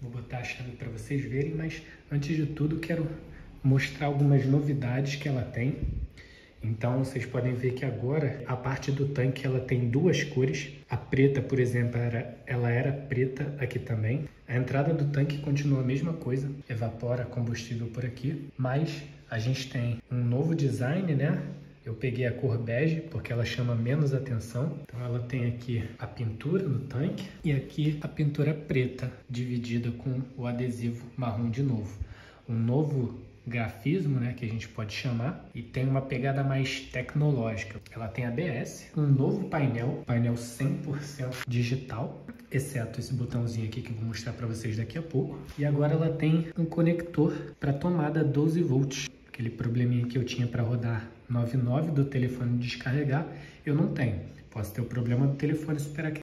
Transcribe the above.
Vou botar a chave para vocês verem, mas antes de tudo quero mostrar algumas novidades que ela tem. Então vocês podem ver que agora a parte do tanque ela tem duas cores. A preta, por exemplo, ela era preta aqui também. A entrada do tanque continua a mesma coisa, evapora combustível por aqui, mas a gente tem um novo design, né? Eu peguei a cor bege porque ela chama menos atenção. Então ela tem aqui a pintura no tanque e aqui a pintura preta dividida com o adesivo marrom de novo. Um novo grafismo, né, que a gente pode chamar, e tem uma pegada mais tecnológica. Ela tem ABS, um novo painel 100% digital, exceto esse botãozinho aqui que eu vou mostrar para vocês daqui a pouco. E agora ela tem um conector para tomada 12 volts. Aquele probleminha que eu tinha para rodar 99 do telefone descarregar, eu não tenho. Posso ter o problema do telefone superaquecer.